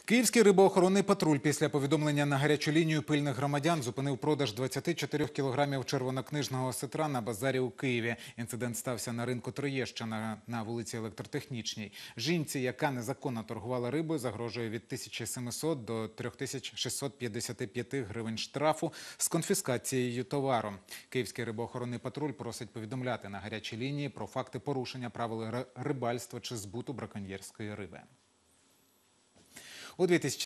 Київський рибоохоронний патруль після повідомлення на гарячу лінію пильних громадян зупинив продаж 24 кілограмів червонокнижного осетра на базарі у Києві. Інцидент стався на ринку Троєщина на вулиці Електротехнічній. Жінці, яка незаконно торгувала рибою, загрожує від 1700 до 3655 гривень штрафу з конфіскацією товару. Київський рибоохоронний патруль просить повідомляти на гарячій лінії про факти порушення правил рибальства чи збуту браконьєрської риби. У